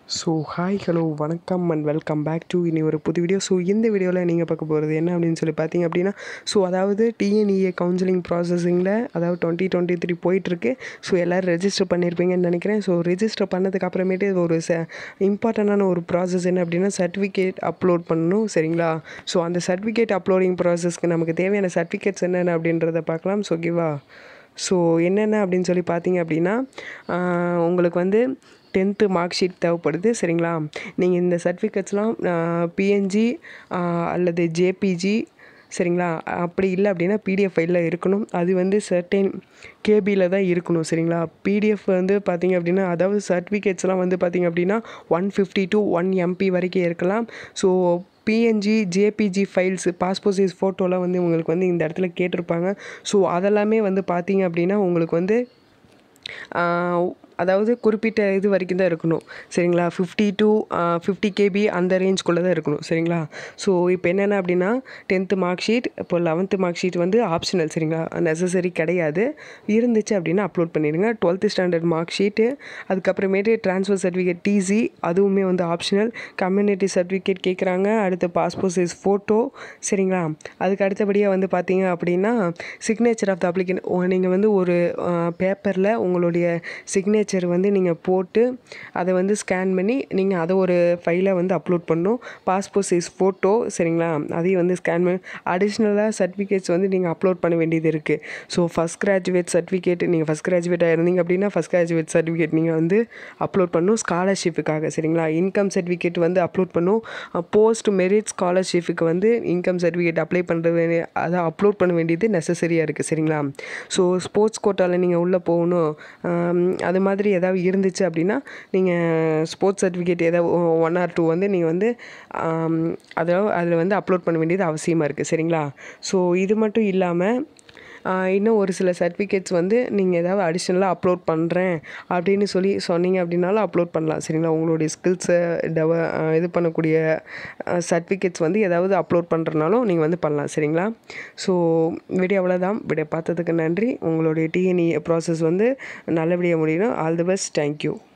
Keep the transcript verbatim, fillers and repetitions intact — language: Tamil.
ஸோ ஹாய் ஹலோ வணக்கம் அண்ட் வெல்கம் பேக் டு இனி ஒரு புது வீடியோ. ஸோ இந்த வீடியோவில் நீங்கள் பார்க்க போகிறது என்ன அப்படின்னு சொல்லி பார்த்தீங்க அப்படின்னா, ஸோ அதாவது டிஎன்இஏ கவுன்சிலிங் ப்ராசஸிங்கில் அதாவது டுவெண்ட்டி டுவெண்ட்டி த்ரீ போயிட்டுருக்கு. ஸோ எல்லோரும் ரெஜிஸ்டர் பண்ணியிருப்பீங்கன்னு நினைக்கிறேன். ஸோ ரெஜிஸ்டர் பண்ணதுக்கு அப்புறமேட்டு ஒரு ச இம்பார்ட்டண்டான ஒரு ப்ராசஸ் என்ன அப்படின்னா, சர்டிஃபிகேட் அப்லோட் பண்ணணும். சரிங்களா? ஸோ அந்த சர்டிஃபிகேட் அப்லோடிங் ப்ராசஸ்க்கு நமக்கு தேவையான சர்டிஃபிகேட்ஸ் என்னென்ன அப்படின்றத பார்க்கலாம். ஸோ ஓகேவா? ஸோ என்னென்ன அப்படின்னு சொல்லி பார்த்தீங்க அப்படின்னா, உங்களுக்கு வந்து டென்த்து மார்க் ஷீட் தேவைப்படுது. சரிங்களா? நீங்கள் இந்த சர்டிஃபிகேட்ஸ்லாம் பிஎன்ஜி அல்லது ஜேபிஜி, சரிங்களா, அப்படி இல்லை அப்படின்னா பிடிஎஃப் ஃபைலில் இருக்கணும். அது வந்து சர்டைன் கேபியில் தான் இருக்கணும். சரிங்களா? பிடிஎஃப் வந்து பார்த்திங்க அப்படின்னா, அதாவது சர்டிஃபிகேட்ஸ்லாம் வந்து பார்த்திங்க அப்படின்னா one fifty to one MB வரைக்கும் இருக்கலாம். So PNG JPG files passport size ஃபோட்டோலாம் வந்து உங்களுக்கு வந்து இந்த இடத்துல கேட்டிருப்பாங்க. ஸோ அதெல்லாமே வந்து பார்த்திங்க அப்படின்னா உங்களுக்கு வந்து அதாவது குறிப்பிட்ட இது வரைக்கும் தான் இருக்கணும். சரிங்களா? ஃபிஃப்டி டு ஃபிஃப்டி கேபி அந்த ரேஞ்சுக்குள்ளே தான் இருக்கணும். சரிங்களா? ஸோ இப்போ என்னென்ன அப்படின்னா, டென்த்து மார்க் ஷீட், இப்போ லெவன்த்து மார்க் ஷீட் வந்து ஆப்ஷனல். சரிங்களா? நெசசரி கிடையாது. இருந்துச்சு அப்படின்னா அப்லோட் பண்ணிடுங்க. டுவெல்த்து ஸ்டாண்டர்ட் மார்க் ஷீட்டு, அதுக்கப்புறமேட்டு ட்ரான்ஸ்ஃபர் சர்டிஃபிகேட் டிசி, அதுவுமே வந்து ஆப்ஷனல். கம்யூனிட்டி சர்டிஃபிகேட் கேட்குறாங்க. அடுத்து பாஸ்போர்ட் சைஸ் ஃபோட்டோ. சரிங்களா? அதுக்கு அடுத்தபடியாக வந்து பார்த்தீங்க அப்படின்னா, சிக்னேச்சர் ஆஃப் த அப்ளிகண்ட். நீங்கள் வந்து ஒரு பேப்பரில் உங்களுடைய சிக்னேச்சர் வந்து நீங்கள் போட்டு அதை வந்து ஸ்கேன் பண்ணி நீங்கள் அதை ஒரு ஃபைலை வந்து அப்லோட் பண்ணணும். பாஸ்போர்ட் சைஸ் ஃபோட்டோ, சரிங்களா, அதையும் வந்து ஸ்கேன் பண்ணி அடிஷ்னலாக சர்டிஃபிகேட்ஸ் வந்து நீங்கள் அப்லோட் பண்ண வேண்டியது இருக்குது. ஸோ ஃபஸ்ட் கிராஜுவேட் சர்டிஃபிகேட், நீங்கள் ஃபஸ்ட் கிராஜுவேட்டாக இருந்தீங்க அப்படின்னா ஃபஸ்ட் கிராஜுவேட் சர்டிஃபிகேட் நீங்கள் வந்து அப்லோட் பண்ணணும் ஸ்காலர்ஷிப்புக்காக. சரிங்களா? இன்கம் சர்டிஃபிகேட் வந்து அப்லோட் பண்ணணும். போஸ்ட் மெரிட் ஸ்காலர்ஷிப்புக்கு வந்து இன்கம் சர்டிஃபிகேட் அப்ளை பண்ணுறது, அதை அப்லோட் பண்ண வேண்டியது நெசசரியாக இருக்குது. சரிங்களா? ஸோ ஸ்போர்ட்ஸ் கோட்டாவில் நீங்கள் உள்ளே போகணும், அது மாதிரி ஏதாவது இருந்துச்சு அப்படின்னா நீங்கள் ஸ்போர்ட்ஸ் சர்டிஃபிகேட் ஏதாவது ஒன் ஆர் டூ வந்து நீங்கள் வந்து அதாவது அதில் வந்து அப்லோட் பண்ண வேண்டியது அவசியமாக இருக்குது. சரிங்களா? ஸோ இது மட்டும் இல்லாமல் இன்னும் ஒரு சில சர்டிஃபிகேட்ஸ் வந்து நீங்கள் ஏதாவது அடிஷ்னலாக அப்லோட் பண்ணுறேன் அப்படின்னு சொல்லி சொன்னீங்க அப்படின்னாலும் அப்லோட் பண்ணலாம். சரிங்களா? உங்களுடைய ஸ்கில்ஸை டெவ இது பண்ணக்கூடிய சர்டிஃபிகேட்ஸ் வந்து ஏதாவது அப்லோட் பண்ணுறனாலும் நீங்கள் வந்து பண்ணலாம். சரிங்களா? ஸோ வீடியோ அவ்வளோதான். வீடியோ பார்த்ததுக்கு நன்றி. உங்களுடைய டிஎன்இஏ ப்ராசஸ் வந்து நல்லபடியாக முடியணும். All the best. தேங்க்யூ.